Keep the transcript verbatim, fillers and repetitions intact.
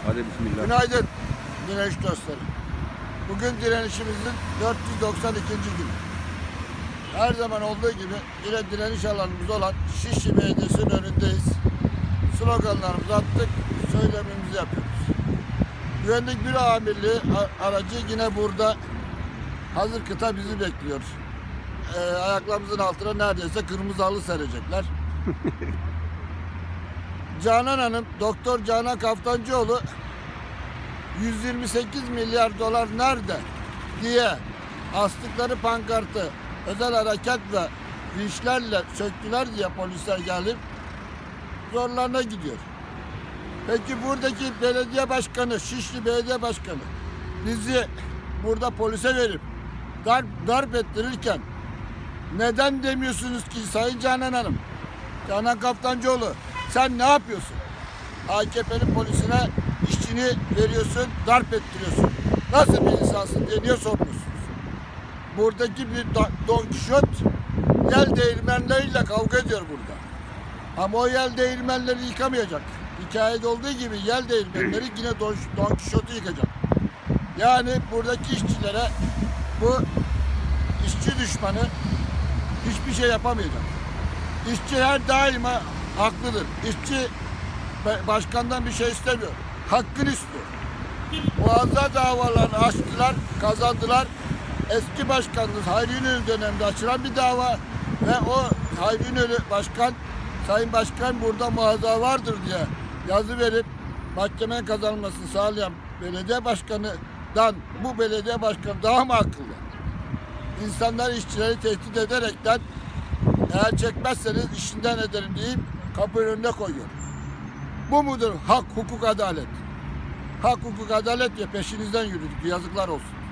Hadi bismillah. Günaydın direniş dostları. Bugün direnişimizin dört yüz doksan ikinci günü. Her zaman olduğu gibi yine direniş alanımız olan Şişli Belediyesi'nin önündeyiz. Sloganlarımızı attık, söylemimizi yapıyoruz. Güvenlik Büro Amirliği aracı yine burada. Hazır kıta bizi bekliyor. Ee, ayaklarımızın altına neredeyse kırmızı halı serecekler. Canan Hanım, Doktor Canan Kaftancıoğlu yüz yirmi sekiz milyar dolar nerede diye astıkları pankartı özel harekat ve vinçlerle söktüler diye polisler gelip zorlarına gidiyor. Peki buradaki belediye başkanı, Şişli Belediye Başkanı bizi burada polise verip darp, darp ettirirken neden demiyorsunuz ki Sayın Canan Hanım, Canan Kaftancıoğlu sen ne yapıyorsun? A K P'nin polisine işçini veriyorsun, darp ettiriyorsun. Nasıl bir insansın diye niye sormuyorsunuz? Buradaki bir Don Kişot yel değirmenleriyle kavga ediyor burada. Ama o yel değirmenleri yıkamayacak. Hikayede olduğu gibi yel değirmenleri yine Don, Don Kişot'u yıkacak. Yani buradaki işçilere bu işçi düşmanı hiçbir şey yapamayacak. İşçi her daima haklıdır. İşçi başkandan bir şey istemiyor. Hakkını istiyor. Muazza davalarını açtılar, kazandılar. Eski başkanımız Hayri İnönü döneminde açılan bir dava ve o Hayri İnönü başkan, Sayın Başkan burada muazza vardır diye yazı verip mahkemenin kazanılmasını sağlayan belediye başkanından bu belediye başkanı daha mı akıllı? İnsanlar işçileri tehdit ederekten eğer çekmezseniz işinden ederim deyip kapının önüne koyuyor. Bu mudur hak, hukuk, adalet? Hak, hukuk, adalet diye peşinizden yürüdük. Yazıklar olsun.